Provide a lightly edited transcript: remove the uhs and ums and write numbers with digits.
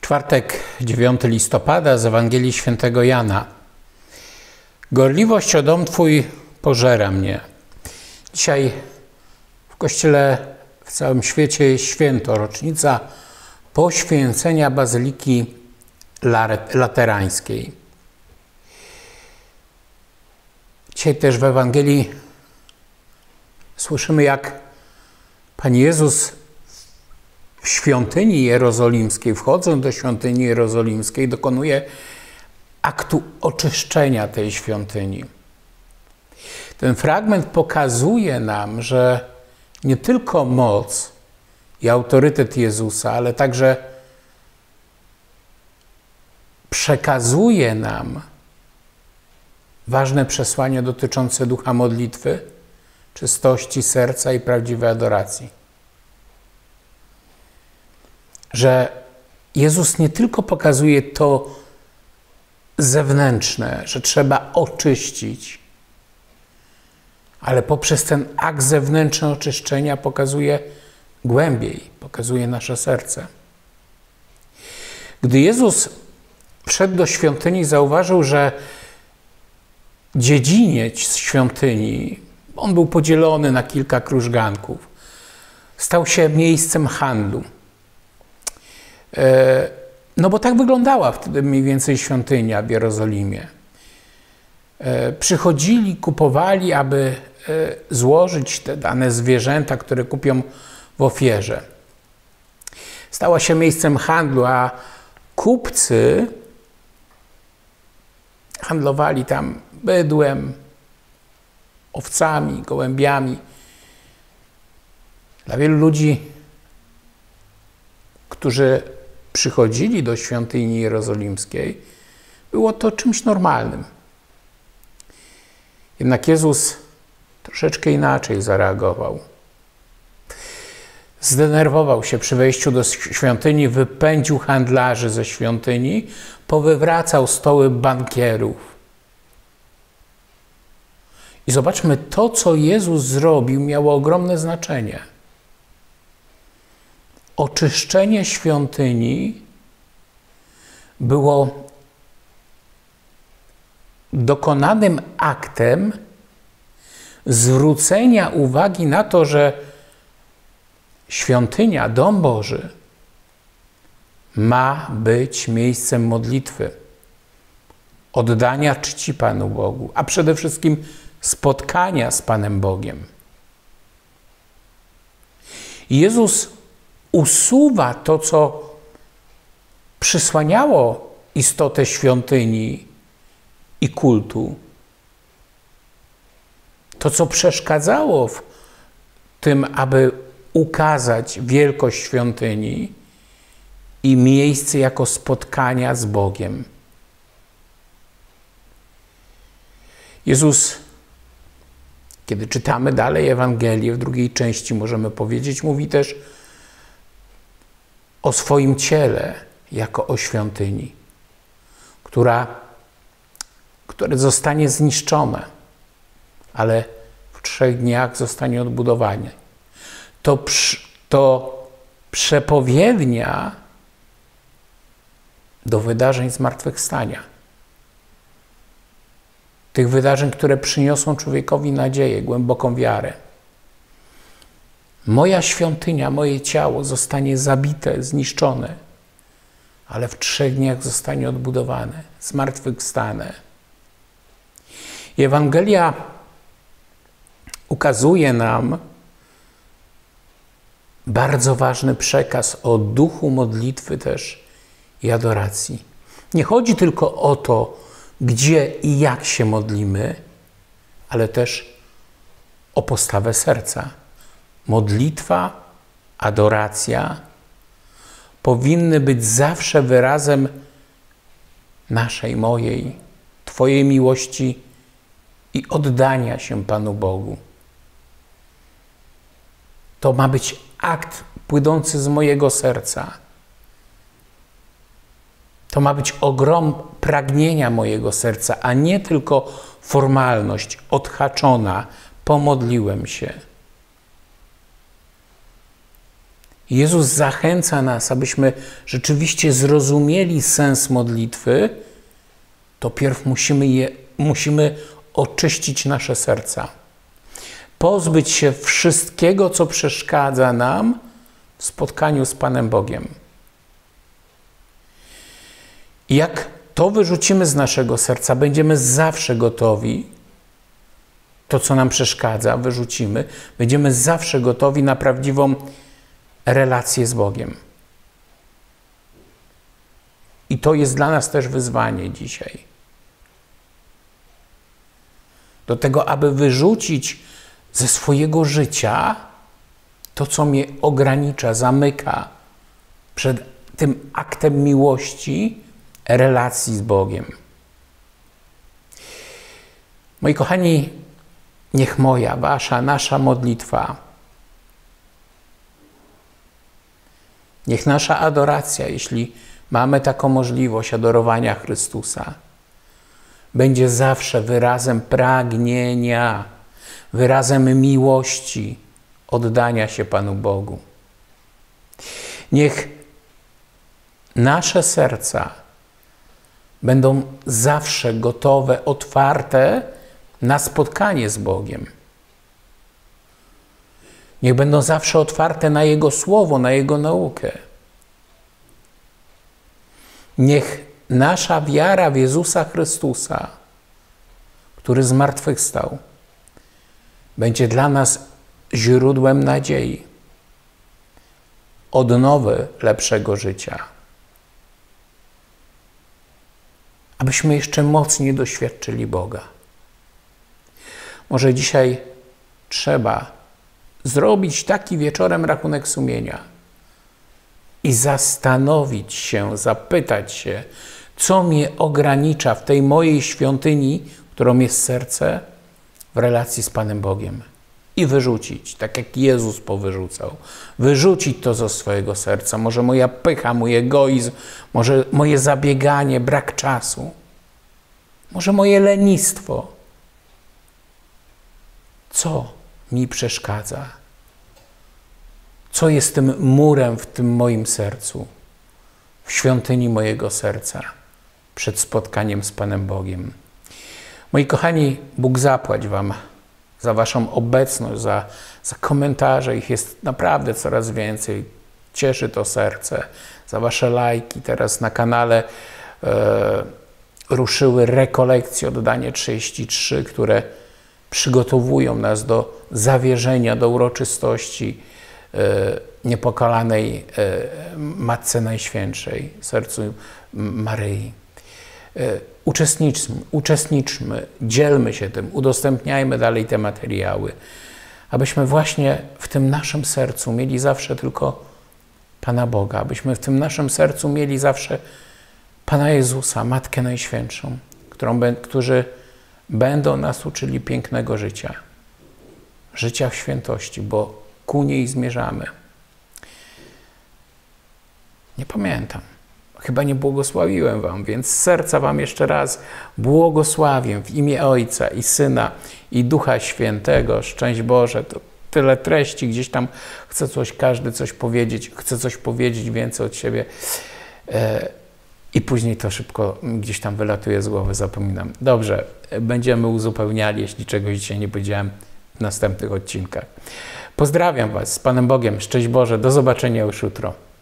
Czwartek, 9 listopada z Ewangelii Świętego Jana. Gorliwość o dom Twój pożera mnie. Dzisiaj w Kościele w całym świecie jest święto, rocznica poświęcenia Bazyliki Laterańskiej. Dzisiaj też w Ewangelii słyszymy, jak Pan Jezus w świątyni jerozolimskiej, wchodząc do świątyni jerozolimskiej, dokonuje aktu oczyszczenia tej świątyni. Ten fragment pokazuje nam, że nie tylko moc i autorytet Jezusa, ale także przekazuje nam ważne przesłanie dotyczące ducha modlitwy, czystości serca i prawdziwej adoracji. Że Jezus nie tylko pokazuje to zewnętrzne, że trzeba oczyścić, ale poprzez ten akt zewnętrzny oczyszczenia pokazuje głębiej, pokazuje nasze serce. Gdy Jezus wszedł do świątyni, zauważył, że dziedziniec świątyni, on był podzielony na kilka krużganków, stał się miejscem handlu. No bo tak wyglądała wtedy mniej więcej świątynia w Jerozolimie. Przychodzili, kupowali, aby złożyć te dane zwierzęta, które kupią w ofierze. Stała się miejscem handlu, a kupcy handlowali tam bydłem, owcami, gołębiami. Dla wielu ludzi, którzy przychodzili do świątyni jerozolimskiej, było to czymś normalnym. Jednak Jezus troszeczkę inaczej zareagował. Zdenerwował się przy wejściu do świątyni, wypędził handlarzy ze świątyni, powywracał stoły bankierów. I zobaczmy, to, co Jezus zrobił, miało ogromne znaczenie. Oczyszczenie świątyni było dokonanym aktem zwrócenia uwagi na to, że świątynia, dom Boży, ma być miejscem modlitwy, oddania czci Panu Bogu, a przede wszystkim spotkania z Panem Bogiem. I Jezus usuwa to, co przysłaniało istotę świątyni i kultu. To, co przeszkadzało w tym, aby ukazać wielkość świątyni i miejsce jako spotkania z Bogiem. Jezus, kiedy czytamy dalej Ewangelię, w drugiej części możemy powiedzieć, mówi też o swoim ciele jako o świątyni, które zostanie zniszczone, ale w 3 dniach zostanie odbudowane. To przepowiednia do wydarzeń zmartwychwstania. Tych wydarzeń, które przyniosą człowiekowi nadzieję, głęboką wiarę. Moja świątynia, moje ciało zostanie zabite, zniszczone, ale w 3 dniach zostanie odbudowane, zmartwychwstane. I Ewangelia ukazuje nam bardzo ważny przekaz o duchu modlitwy też i adoracji. Nie chodzi tylko o to, gdzie i jak się modlimy, ale też o postawę serca. Modlitwa, adoracja powinny być zawsze wyrazem naszej, mojej, Twojej miłości i oddania się Panu Bogu. To ma być akt płynący z mojego serca. To ma być ogrom pragnienia mojego serca, a nie tylko formalność odhaczona, pomodliłem się. Jezus zachęca nas, abyśmy rzeczywiście zrozumieli sens modlitwy, to pierw musimy oczyścić nasze serca. Pozbyć się wszystkiego, co przeszkadza nam w spotkaniu z Panem Bogiem. I jak to wyrzucimy z naszego serca, będziemy zawsze gotowi, to co nam przeszkadza, wyrzucimy, będziemy zawsze gotowi na prawdziwą relację z Bogiem. I to jest dla nas też wyzwanie dzisiaj. Do tego, aby wyrzucić ze swojego życia to, co mnie ogranicza, zamyka przed tym aktem miłości, relacji z Bogiem. Moi kochani, niech moja, wasza, nasza modlitwa, niech nasza adoracja, jeśli mamy taką możliwość adorowania Chrystusa, będzie zawsze wyrazem pragnienia, wyrazem miłości, oddania się Panu Bogu. Niech nasze serca będą zawsze gotowe, otwarte na spotkanie z Bogiem. Niech będą zawsze otwarte na Jego Słowo, na Jego naukę. Niech nasza wiara w Jezusa Chrystusa, który zmartwychwstał, będzie dla nas źródłem nadziei, odnowy lepszego życia. Abyśmy jeszcze mocniej doświadczyli Boga. Może dzisiaj trzeba zrobić taki wieczorem rachunek sumienia i zastanowić się, zapytać się, co mnie ogranicza w tej mojej świątyni, którą jest serce, w relacji z Panem Bogiem. I wyrzucić, tak jak Jezus powyrzucał. Wyrzucić to ze swojego serca. Może moja pycha, mój egoizm, może moje zabieganie, brak czasu. Może moje lenistwo. Co mi przeszkadza? Co jest tym murem w tym moim sercu? W świątyni mojego serca. Przed spotkaniem z Panem Bogiem. Moi kochani, Bóg zapłać wam za waszą obecność, za komentarze. Ich jest naprawdę coraz więcej. Cieszy to serce. Za wasze lajki. Teraz na kanale ruszyły rekolekcje, oddanie 33, które przygotowują nas do zawierzenia, do uroczystości niepokalanej Matce Najświętszej, sercu Maryi. Uczestniczmy, dzielmy się tym, udostępniajmy dalej te materiały, abyśmy właśnie w tym naszym sercu mieli zawsze tylko Pana Boga, abyśmy w tym naszym sercu mieli zawsze Pana Jezusa, Matkę Najświętszą, którzy będą nas uczyli pięknego życia, życia w świętości, bo ku niej zmierzamy. Nie pamiętam. Chyba nie błogosławiłem wam, więc z serca wam jeszcze raz błogosławię w imię Ojca i Syna i Ducha Świętego. Szczęść Boże, to tyle treści, gdzieś tam chce każdy coś powiedzieć, chce coś powiedzieć więcej od siebie i później to szybko gdzieś tam wylatuje z głowy, zapominam. Dobrze, będziemy uzupełniali, jeśli czegoś dzisiaj nie powiedziałem w następnych odcinkach. Pozdrawiam was z Panem Bogiem, szczęść Boże, do zobaczenia już jutro.